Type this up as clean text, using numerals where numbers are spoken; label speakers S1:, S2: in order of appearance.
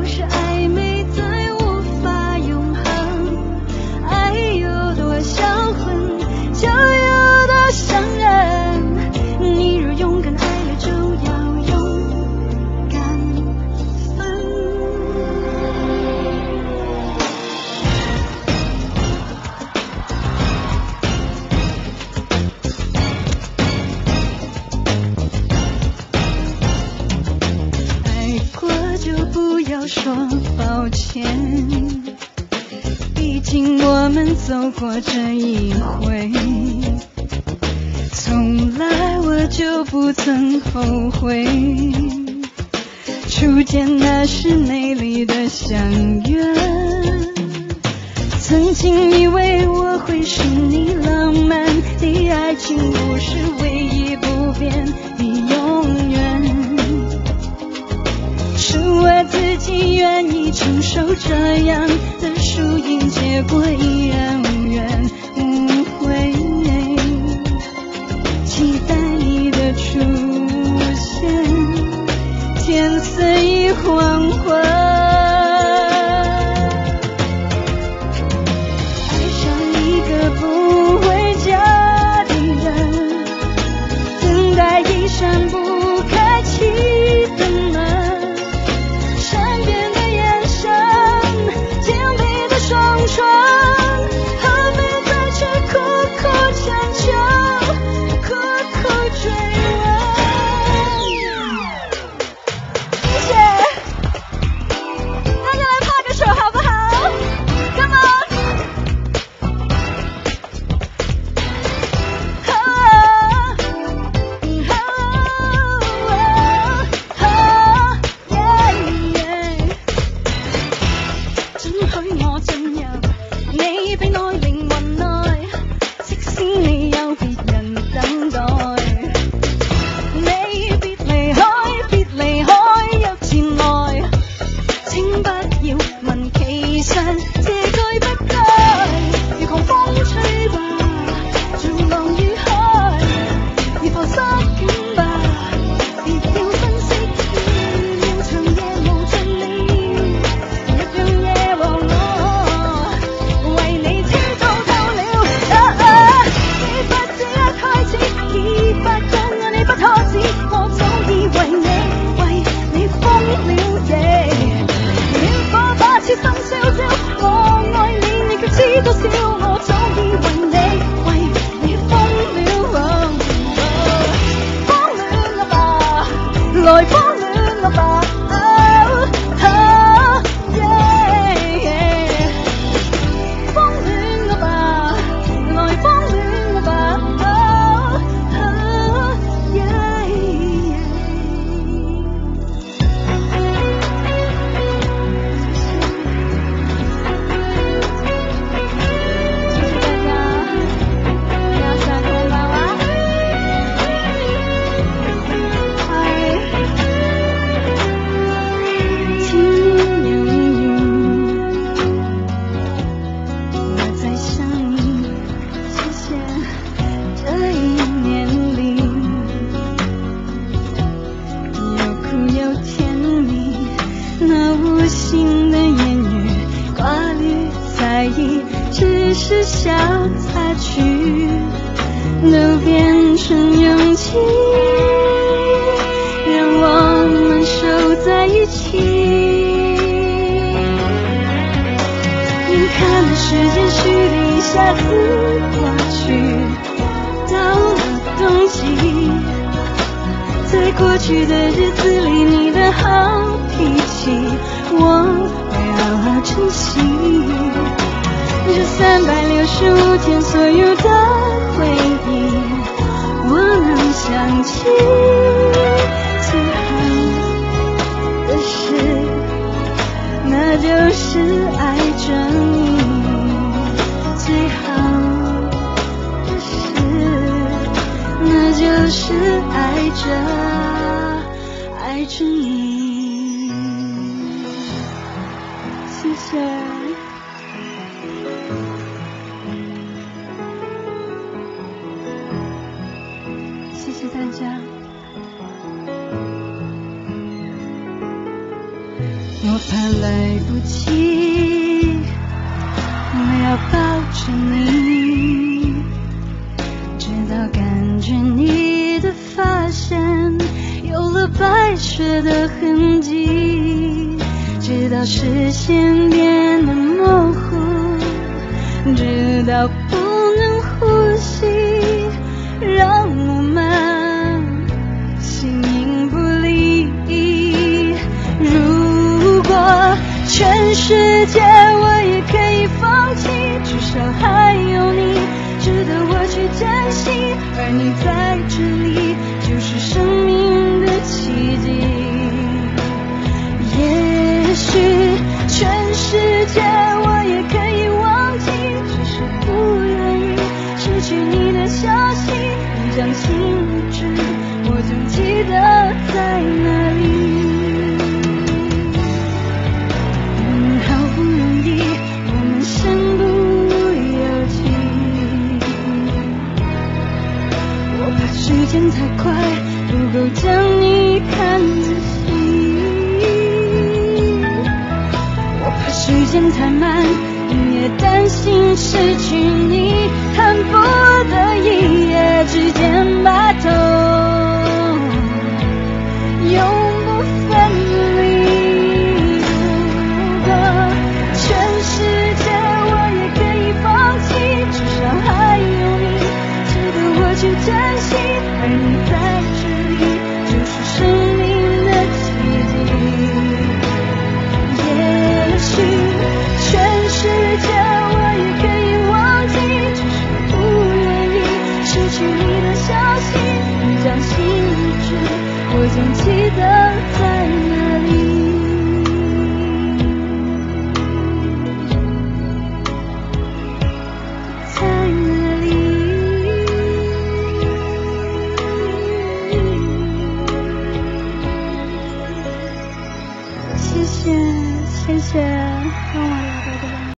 S1: 是暧昧在无法永恒，爱有多销魂，就有多伤人。你若勇敢爱了，就要勇敢分。爱过就不要说抱歉，毕竟我们走过这一回，从来我就不曾后悔。初见那是美丽的相约，曾经以为我会是你浪漫的爱情，不是唯一不变的永远，是我自己愿意承受这样的输赢，结果依然无怨无悔。期待你的出现，天色已黄昏，爱上一个不回家的人，等待一扇不开启的门，善变的眼神，紧闭的双唇，何必再去苦苦强求，苦苦追问。谢谢，大家来拍个手好不好 ？Come on！ 准許我進入你臂內靈魂內，即使你有別人等待。你別離開若前來，請不要問，其實這句不該。如狂風吹吧，像浪與海，如浮失境吧，別要分析，要長夜無盡你，一樣夜和我，為你知道透了。你不這一開始，已發覺愛你不可止，我早已為你瘋了夜，烈火把痴心燒焦，我愛你，你卻知多少，我早已為你瘋了。慌亂了吧，來慌亂了吧。慌亂了吧，來慌亂了吧。只是小插曲，都变成勇气，让我们守在一起。眼看着时间虚的一下子过去，到了冬季，在过去的日子里，你的好脾气，我会好好珍惜。这365天所有的回忆，我能想起。最好的事，那就是爱着你。最好的事，那就是爱着你。谢谢。谢谢大家。 我怕来不及，我要抱着你，直到感觉你的发线有了白雪的痕迹，直到视线变得模糊，直到不能呼吸，让我们形影不离。如果全世界我也可以放弃，至少还有你值得我去珍惜，而你在这里就是生命的奇迹。也许全世界我也可以忘记，只是不愿意失去你的消息，你将心一直，我总记得在哪里。时间太快，不够将你看仔细。我怕时间太慢，也担心失去你，恨不得一夜之间把头永不分离。如果全世界我也可以放弃，至少还有你值得我去珍惜，而你在这里就是生命的奇迹。也许全世界我也可以忘记，只是不愿意失去你的消息，你将心一直，我总记得在哪里。谢谢，让